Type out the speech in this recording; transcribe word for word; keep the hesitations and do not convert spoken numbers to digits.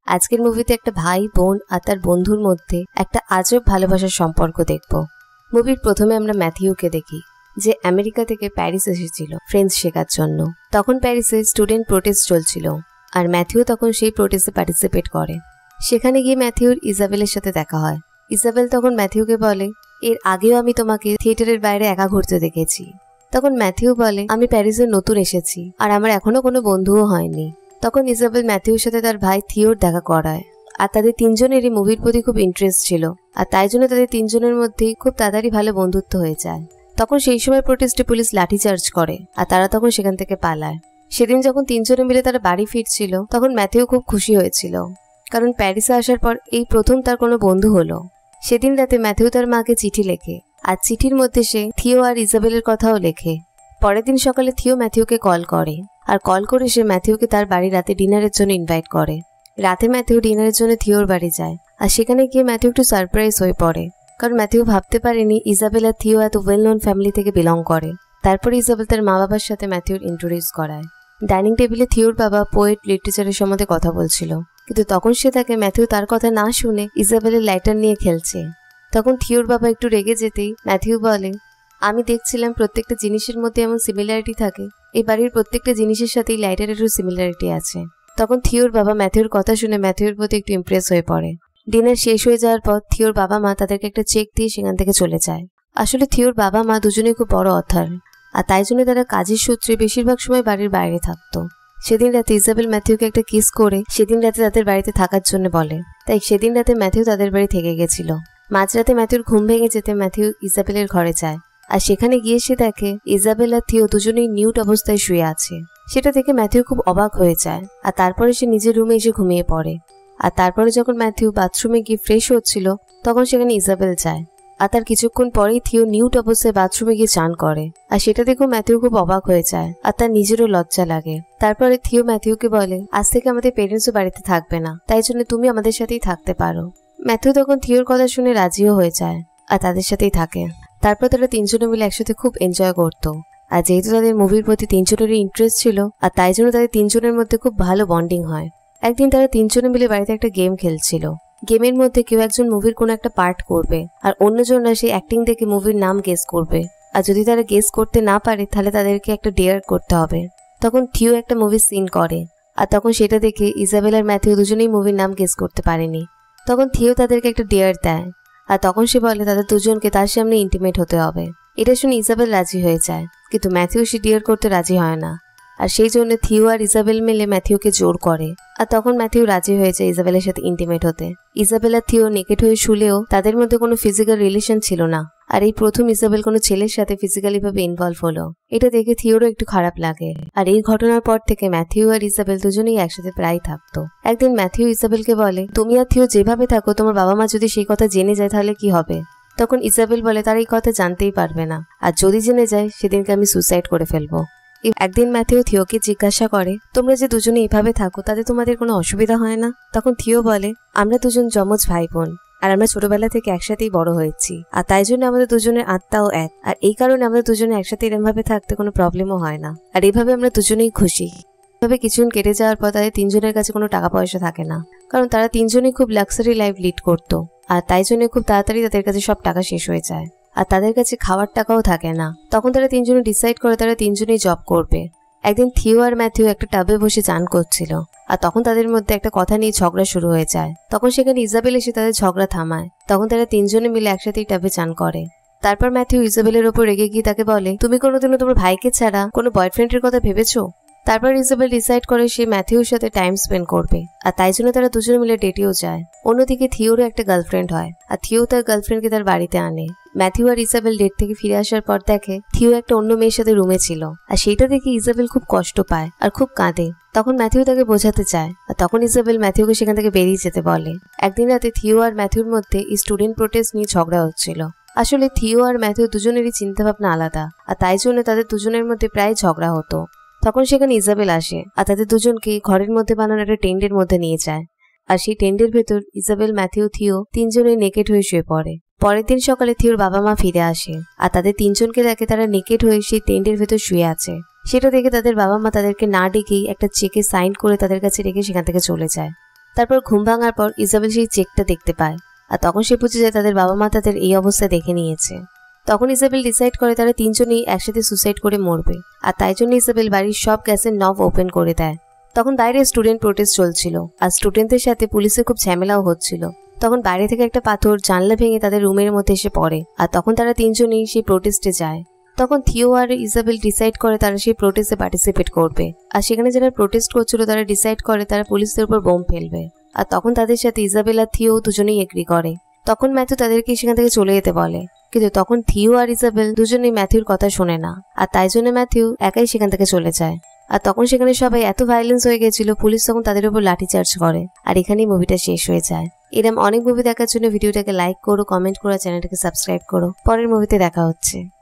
আজকের মুভিতে একটা ভাই বোন আর তার বন্ধুর মধ্যে একটা আজব ভালোবাসার সম্পর্ক দেখব। মুভির প্রথমে আমরা ম্যাথিউকে দেখি, যে আমেরিকা থেকে প্যারিস এসেছিল ফ্রেঞ্চ শেখার জন্য। তখন প্যারিসে স্টুডেন্ট প্রোটেস্ট চলছিল, আর ম্যাথিউ তখন সেই প্রোটেস্টে পার্টিসিপেট করে। সেখানে গিয়ে ম্যাথিউর ইজাবেলের সাথে দেখা হয়। ইজাবেল তখন ম্যাথিউকে বলে, এর আগেও আমি তোমাকে থিয়েটারের বাইরে একা ঘুরতে দেখেছি। তখন ম্যাথিউ বলে, আমি প্যারিসে নতুন এসেছি আর আমার এখনো কোনো বন্ধুও হয়নি। তখন ইজাবেল ম্যাথিউর সাথে তার ভাই থিওর দেখা করায়, আর তাদের তিনজনেরই মুভির প্রতি খুব ইন্টারেস্ট ছিল, আর তাই জন্য তাদের তিনজনের মধ্যেই খুব তাড়াতাড়ি ভালো বন্ধুত্ব হয়ে যায়। তখন সেই সময় প্রোটেস্টে পুলিশ লাঠিচার্জ করে, আর তারা তখন সেখান থেকে পালায়। সেদিন যখন তিনজনে মিলে তারা বাড়ি ফিরছিল, তখন ম্যাথিউ খুব খুশি হয়েছিল, কারণ প্যারিসে আসার পর এই প্রথম তার কোনো বন্ধু হলো। সেদিন রাতে ম্যাথিউ তার মাকে চিঠি লেখে, আর চিঠির মধ্যে সে থিও আর ইজাবেলের কথাও লেখে। পরের দিন সকালে থিও ম্যাথিউকে কল করে, আর কল করে সে ম্যাথিউকে তার বাড়ি রাতে ডিনারের জন্য ইনভাইট করে। রাতে ম্যাথিউ ডিনারের জন্য থিওর বাড়ি যায়, আর সেখানে গিয়ে ম্যাথিউ একটু সারপ্রাইজ হয়ে পড়ে, কারণ ম্যাথিউ ভাবতে পারেনি ইজাবেল আর থিও এত ওয়েল নোন ফ্যামিলি থেকে বিলং করে। তারপরে ইজাবেল তার মা বাবার সাথে ম্যাথিউর ইন্ট্রোডিউস করায়। ডাইনিং টেবিলে থিওর বাবা পোয়েট লিটারেচারের সম্বন্ধে কথা বলছিল, কিন্তু তখন সে তাকে ম্যাথিউ তার কথা না শুনে ইজাবেলের লাইটার নিয়ে খেলছে। তখন থিওর বাবা একটু রেগে যেতেই ম্যাথিউ বলে, আমি দেখছিলাম প্রত্যেকটা জিনিসের মধ্যে এমন সিমিলারিটি থাকে, এই বাড়ির প্রত্যেকটা জিনিসের সাথেই লাইটারেরও সিমিলারিটি আছে। তখন থিওর বাবা ম্যাথিউর কথা শুনে ম্যাথিউর প্রতি একটু ইমপ্রেস হয়ে পড়ে। ডিনার শেষ হয়ে যাওয়ার পর থিওর বাবা মা তাদেরকে একটা চেক দিয়ে সেখান থেকে চলে যায়। আসলে থিওর বাবা মা দুজনেই খুব বড় অথার, আর তাই জন্য তারা কাজের সূত্রে বেশিরভাগ সময় বাড়ির বাইরে থাকতো। সেদিন রাতে ইজাবেল ম্যাথিউকে একটা কিস করে সেদিন রাতে তাদের বাড়িতে থাকার জন্য বলে, তাই সেদিন রাতে ম্যাথিউ তাদের বাড়ি থেকে গেছিল। মাঝরাতে ম্যাথিউর ঘুম ভেঙে যেতে ম্যাথিউ ইজাবেলের ঘরে যায়, আর সেখানে গিয়ে সে দেখে ইজাবেল আর থিও দুজনেই নিউট অবস্থায় শুয়ে আছে। সেটা দেখে ম্যাথিউ খুব অবাক হয়ে যায়, আর তারপরে সে নিজের রুমে এসে ঘুমিয়ে পড়ে। আর তারপরে যখন ম্যাথিউ বাথরুমে গিয়ে ফ্রেশ হচ্ছিল, তখন সেখানে ইজাবেল যায়, আর তার কিছুক্ষণ পরেই থিও নিউট অবস্থায় বাথরুমে গিয়ে চান করে। আর সেটা দেখেও ম্যাথিউ খুব অবাক হয়ে যায়, আর তার নিজেরও লজ্জা লাগে। তারপরে থিও ম্যাথিউকে বলে, আজ থেকে আমাদের পেরেন্টসও বাড়িতে থাকবে না, তাই জন্য তুমি আমাদের সাথেই থাকতে পারো। ম্যাথিউ তখন থিওর কথা শুনে রাজিও হয়ে যায়, আর তাদের সাথেই থাকে। তারপর তারা তিনজনে মিলে একসাথে খুব এনজয় করতো। আর যেহেতু তাদের মুভির প্রতি তিনজনেরই ইন্টারেস্ট ছিল, আর তাই জন্য তাদের তিনজনের মধ্যে খুব ভালো বন্ডিং হয়। একদিন তারা তিনজনে মিলে বাড়িতে একটা গেম খেলছিল। গেমের মধ্যে কেউ একজন মুভির কোনো একটা পার্ট করবে, আর অন্যজনরা সেই অ্যাক্টিং দেখে মুভির নাম গেস করবে। আর যদি তারা গেস করতে না পারে, তাহলে তাদেরকে একটা ডেয়ার করতে হবে। তখন থিও একটা মুভির সিন করে, আর তখন সেটা দেখে ইজাবেল আর ম্যাথিউ দুজনেই মুভির নাম গেস করতে পারেনি। তখন থিও তাদেরকে একটা ডেয়ার দেয়, আর তখন সে বলে তাদের দুজনকে তার সামনে ইন্টিমেট হতে হবে। এটা শুনে ইজাবেল রাজি হয়ে যায়, কিন্তু ম্যাথিউ সে ডিয়ার করতে রাজি হয় না, আর সেই জন্য থিও আর ইজাবেল মিলে ম্যাথিউকে জোর করে। আর তখন ম্যাথিউ রাজি হয়ে যায় ইজাবেলের সাথে ইন্টিমেট হতে। ইজাবেল আর থিও নেকেট হয়ে শুলেও তাদের মধ্যে কোনো ফিজিক্যাল রিলেশন ছিল না, আর এই প্রথম ইজাবেল কোনো ছেলের সাথে ফিজিক্যালি ভাবে ইনভলভ হলো। এটা দেখে থিওরও একটু খারাপ লাগে। আর এই ঘটনার পর থেকে ম্যাথিউ আর ইজাবেল দুজনেই একসাথে প্রায় থাকতো। একদিন ম্যাথিউ ইজাবেলকে বলে, তুমি আর থিও যেভাবে থাকো, তোমার বাবা মা যদি সেই কথা জেনে যায় তাহলে কি হবে? তখন ইজাবেল বলে, তারা এই কথা জানতেই পারবে না, আর যদি জেনে যায় সেদিনকে আমি সুসাইড করে ফেলবো। একদিন ম্যাথিউ থিওকে জিজ্ঞাসা করে, তোমরা যে দুজনে এইভাবে থাকো তাতে তোমাদের কোনো অসুবিধা হয় না? তখন থিও বলে, আমরা দুজন যমজ ভাই বোন, আর আমরা ছোটবেলা থেকে একসাথেই বড় হয়েছি, আর তাই জন্য আমাদের দুজনের আত্মাও এক, আর এই কারণে আমাদের দুজনে একসাথে এরকম ভাবে থাকতে কোনো প্রবলেমও হয় না, আর এইভাবে আমরা দুজনেই খুশি। এভাবে কিছুদিন কেটে যাওয়ার পর তাদের তিনজনের কাছে কোনো টাকা পয়সা থাকে না, কারণ তারা তিনজনেই খুব লাক্সারি লাইফ লিড করতো, আর তাই জন্য খুব তাড়াতাড়ি তাদের কাছে সব টাকা শেষ হয়ে যায়, আর তাদের কাছে খাওয়ার টাকাও থাকে না। তখন তারা তিনজনে ডিসাইড করে তারা তিনজনেই জব করবে। একদিন থিও আর ম্যাথিউ একটা টাবে বসে চান করছিল, আর তখন তাদের মধ্যে একটা কথা নিয়ে ঝগড়া শুরু হয়ে যায়। তখন সেখানে ইজাবেল এসে তাদের ঝগড়া থামায়। তখন তারা তিনজনে মিলে একসাথেই টাবে চান করে। তারপর ম্যাথিউ ইজাবেলের ওপর রেগে গিয়ে তাকে বলে, তুমি কোনোদিনও তোমার ভাইকে ছাড়া কোনো বয়ফ্রেন্ডের কথা ভেবেছো? তারপর ইজাবেল ডিসাইড করে সে ম্যাথিউর সাথে টাইম স্পেন্ড করবে, আর তাই জন্য তারা দুজনে মিলে ডেটেও যায়। অন্যদিকে থিওরও একটা গার্লফ্রেন্ড হয়, আর থিও তার গার্লফ্রেন্ডকে তার বাড়িতে আনে। ম্যাথিউ আর ইজাবেল ডেট থেকে ফিরে আসার পর দেখে থিও একটা অন্য মেয়ের সাথে রুমে ছিল, আর সেইটা দেখে ইজাবেল খুব কষ্ট পায় আর খুব কাঁদে। তখন ম্যাথিউ তাকে বোঝাতে চায়, আর তখন ইজাবেল ম্যাথিউকে সেখান থেকে বেরিয়ে যেতে বলে। একদিন রাতে থিও আর ম্যাথিউর মধ্যে স্টুডেন্ট প্রোটেস্ট নিয়ে ঝগড়া হচ্ছিল। আসলে থিও আর ম্যাথিউ দুজনেরই চিন্তাভাবনা আলাদা, আর তাই জন্য তাদের দুজনের মধ্যে প্রায় ঝগড়া হতো। তখন সেখানে ইজাবেল আসে, আর তাদের দুজনকে ঘরের মধ্যে বানানো একটা টেন্টের মধ্যে নিয়ে যায়, আর সেই টেন্টের ভেতর ইজাবেল ম্যাথিউ থিও তিনজনে নেকেট হয়ে শুয়ে পড়ে। পরের দিন সকালে থিওর বাবা মা ফিরে আসে, আর তাদের তিনজনকে দেখে তারা নেকেট হয়ে সেই টেন্টের ভেতর শুয়ে আছে। সেটা দেখে তাদের বাবা মা তাদেরকে না ডেকেই একটা চেকে সাইন করে তাদের কাছে রেখে সেখান থেকে চলে যায়। তারপর ঘুম ভাঙার পর ইজাবেল সেই চেকটা দেখতে পায়, আর তখন সে বুঝে যায় তাদের বাবা মা তাদের এই অবস্থা দেখে নিয়েছে। তখন ইজাবেল ডিসাইড করে তারা তিনজনই একসাথে সুসাইড করে মরবে, আর তাই জন্য ইজাবেল বাড়ির সব গ্যাসের নব ওপেন করে দেয়। তখন বাইরে স্টুডেন্ট প্রোটেস্ট চলছিল, আর স্টুডেন্টদের সাথে পুলিশের খুব ঝামেলাও হচ্ছিল। তখন বাইরে থেকে একটা পাথর জানলা ভেঙে তাদের রুমের মধ্যে এসে পড়ে, আর তখন তারা তিনজনই সেই প্রোটেস্টে যায়। তখন থিও আর ইজাবেল ডিসাইড করে তারা সেই প্রোটেস্টে পার্টিসিপেট করবে, আর সেখানে যারা প্রোটেস্ট করছিল তারা ডিসাইড করে তারা পুলিশদের উপর বোম ফেলবে। আর তখন তাদের সাথে ইজাবেল আর থিও দুজনেই এগ্রি করে। তখন ম্যাথিউ তাদেরকে সেখান থেকে চলে যেতে বলে, কিন্তু তখন থিও আর ইজাবেল দুজনেই ম্যাথিউর কথা শোনে না, আর তাই জন্য ম্যাথিউ একাই সেখান থেকে চলে যায়। আর তখন সেখানে সবাই এত ভায়োলেন্স হয়ে গেছিল, পুলিশ তখন তাদের উপর লাঠিচার্জ করে। আর এখানেই মুভিটা শেষ হয়ে যায়। এরকম অনেক মুভি দেখার জন্য ভিডিওটাকে লাইক করো, কমেন্ট করো, চ্যানেলটাকে সাবস্ক্রাইব করো। পরের মুভিতে দেখা হচ্ছে।